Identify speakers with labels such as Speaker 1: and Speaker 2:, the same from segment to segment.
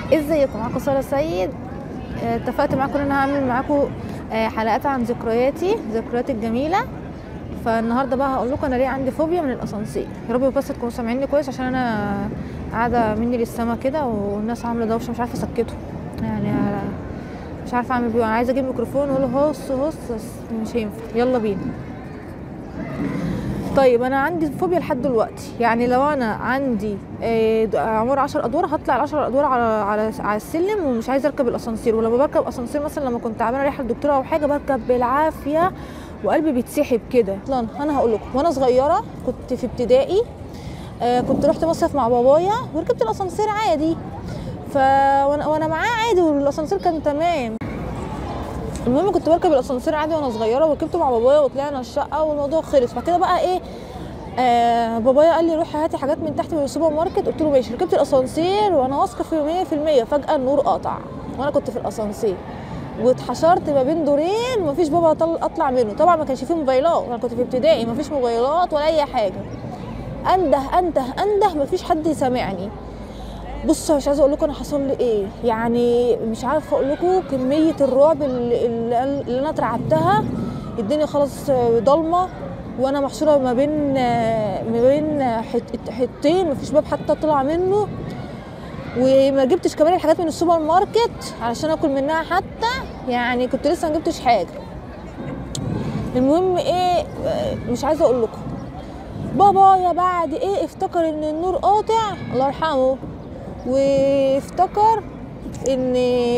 Speaker 1: ازيكم؟ معاكم ساره سيد. اتفقت معاكم ان انا هعمل معاكم حلقات عن ذكرياتي الجميله. فالنهارده بقى هقول لكم انا ليه عندي فوبيا من الاسانسير. يا رب بس تكونوا سامعيني كويس عشان انا قاعده مني للسما كده والناس عامله دوشه مش عارفه اسكتهم. يعني مش عارفه اعمل بيه. انا عايزه اجيب ميكروفون واقول هص بس مش هينفع. يلا بينا. طيب انا عندي فوبيا لحد دلوقتي. يعني لو انا عندي عماره 10 ادوار هطلع ال10 ادوار على السلم ومش عايزه اركب الاسانسير. ولما بركب اسانسير مثلا لما كنت تعبانه رايحه للدكتوره او حاجه بركب بالعافيه وقلبي بيتسحب كده. انا هقول لكم وانا صغيره كنت في ابتدائي كنت رحت مصيف مع بابايا وركبت الاسانسير عادي. وانا معاه عادي والاسانسير كان تمام. المهم كنت بركب الاسانسير عادي وانا صغيره وركبته مع بابايا وطلعنا الشقه والموضوع خلص. فكده بقى ايه بابايا قال لي روحي هاتي حاجات من تحت من السوبر ماركت. قلت له ماشي. ركبت الاسانسير وانا واثقه في 100%. فجاه النور قطع وانا كنت في الاسانسير واتحشرت ما بين دورين ومفيش بابا اطلع منه. طبعا ما كانش فيه موبايلات، انا كنت في ابتدائي مفيش موبايلات ولا اي حاجه. انده مفيش حد سامعني. بصوا مش عايزه اقول لكم انا حصل لي ايه. يعني مش عارفه اقول لكم كميه الرعب اللي انا اترعبتها. الدنيا خلاص ضلمه وانا محشوره ما بين حتتين مفيش باب حتى اطلع منه. وما جبتش كمان الحاجات من السوبر ماركت علشان اكل منها حتى. يعني كنت لسه ما جبتش حاجه. المهم ايه مش عايزه اقول لكم بابايا بعد ايه افتكر ان النور قاطع الله يرحمه وافتكر ان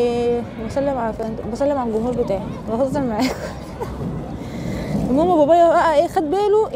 Speaker 1: بسلم على الجمهور بتاعي بهزر معاكم. المهم بابايا بقى ايه خد باله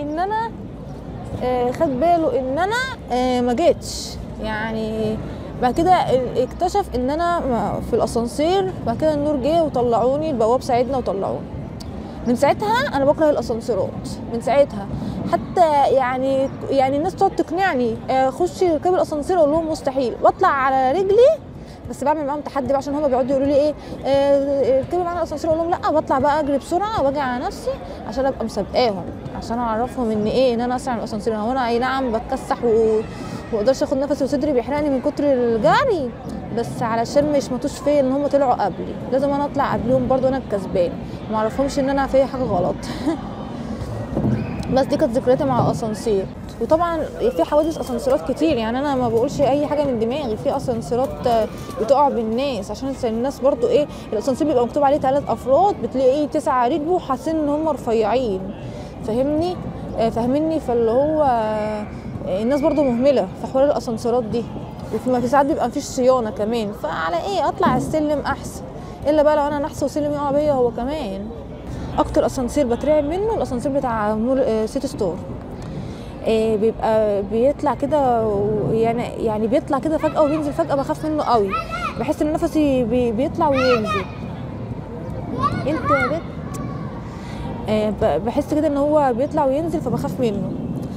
Speaker 1: ان انا ما جيتش. يعني بعد كده اكتشف ان انا في الاسانسير. بعد كده النور جه وطلعوني البواب ساعدنا وطلعوني. من ساعتها انا بكره الاسانسيرات من ساعتها. حتى يعني الناس تقعد تقنعني خشي ركبي الاسانسير اقول لهم مستحيل. واطلع على رجلي بس بعمل معاهم تحدي بقى عشان هما بيقعدوا يقولوا لي ايه اركبي معانا الاسانسير اقول لهم لا. بطلع بقى اجري بسرعه واجي على نفسي عشان ابقى مسابقاهم عشان اعرفهم ان ايه ان انا اسرع من الاسانسير. وانا اي نعم بتكسح ومقدرش اخد نفسي وصدري بيحرقني من كتر الجري. بس علشان مش ماتوش فيا ان هم طلعوا قبلي لازم انا اطلع قبلهم برضو انا الكسبان. ما اعرفهمش ان انا فيا حاجه غلط. بس دي كانت ذكرياتي مع الاسانسير. وطبعا في حوادث اسانسيرات كتير. يعني انا ما بقولش اي حاجه من دماغي. في اسانسيرات بتقع بالناس عشان الناس برضو ايه الاسانسير بيبقى مكتوب عليه 3 افراد بتلاقيه 9 ركبوا حاسين ان هم رفيعين. فاهمني. فاللي هو الناس برضو مهمله في حوار الاسانسيرات دي. وفي ساعات بيبقى مفيش صيانه كمان. فعلى ايه اطلع السلم احسن. الا بقى لو انا نحس وسلم يقع بيا هو كمان. اكتر اسانسير بترعب منه الاسانسير بتاع مول سيتي ستور. بيبقى بيطلع كده يعني بيطلع كده فجأة وبينزل فجأة. بخاف منه قوي. بحس ان نفسي بيطلع وينزل. انت يا بنت بحس كده ان هو بيطلع وينزل فبخاف منه.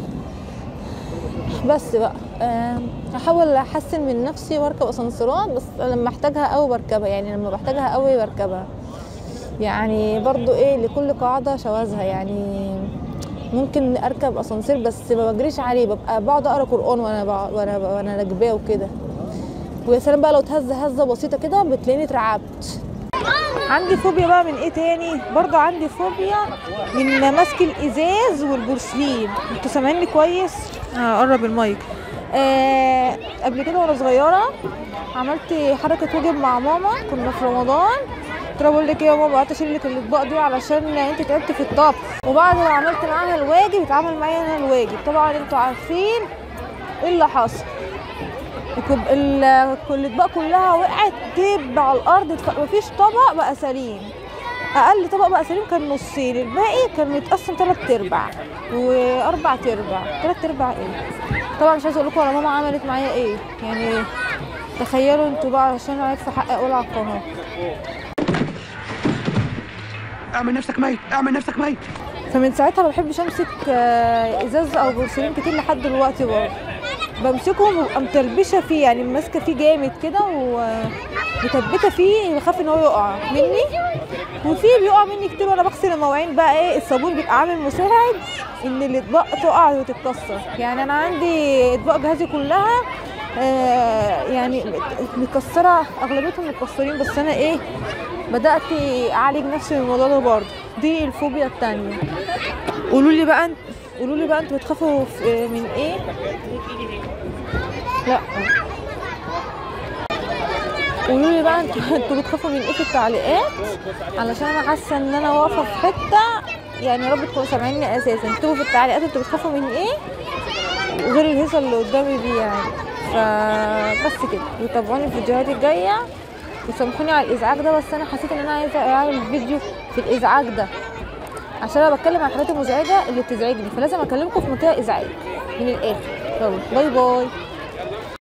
Speaker 1: بس بقى هحاول احسن من نفسي واركب اسانسيرات بس لما احتاجها قوي بركبها. يعني لما بحتاجها قوي بركبها. يعني برضو ايه لكل قاعده شواذها. يعني ممكن اركب اسانسير بس ما بجريش عليه. ببقى بقعد اقرا قران وانا راكباه وكده. ويا سلام بقى لو هزه بسيطه كده بتلاقيني اترعبت. عندي فوبيا بقى من ايه تاني. برضو عندي فوبيا من مسك الازاز والبورسلين. انتوا سامعيني كويس؟ اقرب المايك. قبل كده وانا صغيره عملت حركه واجب مع ماما. كنا في رمضان. قلت لها بقول لك ايه يا ماما قعدت اشيل لك الاطباق دي علشان انت تعبتي في الطبخ. وبعد ما عملت معاها الواجب اتعمل معايا انا الواجب. طبعا انتوا عارفين ايه اللي حصل. الاطباق كلها وقعت دب على الارض. مفيش طبق بقى سليم. اقل طبق بقى سليم كان نصين. الباقي كان متقسم 3/4 و4/4. 3/4 ايه. طبعا مش عايزه اقول لكم ولا ماما عملت معايا ايه. يعني تخيلوا انتوا بقى عشان عارف في حق اقول على القناه.
Speaker 2: اعمل نفسك ميت.
Speaker 1: فمن ساعتها ما بحبش امسك ازاز او بورسلين كتير لحد دلوقتي. برضه بمسكهم وابقى متربشه فيه. يعني ماسكه فيه جامد كده ومثبته فيه. بخاف ان هو يقع مني. وفي بيقع مني كتير وانا بغسل المواعين. بقى ايه الصابون بيبقى عامل مساعد ان الاطباق تقع وتتكسر. يعني انا عندي اطباق جهازي كلها يعني مكسره، اغلبيتهم مكسرين، بس انا ايه بدات اعالج نفسي من الموضوع ده برضه. دي الفوبيا التانية. قولوا لي بقى انتوا بتخافوا من ايه؟ لا قولوا لي بقى انتوا بتخافوا من ايه في التعليقات، علشان انا حاسه ان انا واقفه في حته، يعني يا رب تكونوا سامعيني اساسا. اكتبوا في التعليقات انتوا بتخافوا من ايه غير الهيصه اللي قدامي دي يعني. فبس كده، وتابعوني الفيديوهات الجايه، وسامحوني على الازعاج ده، بس انا حسيت ان انا عايزه اعمل فيديو في الازعاج ده، عشان انا بتكلم عن الحاجات المزعجه اللي بتزعجني، فلازم اكلمكم في منطقه ازعاج من الاخر. يلا باي باي.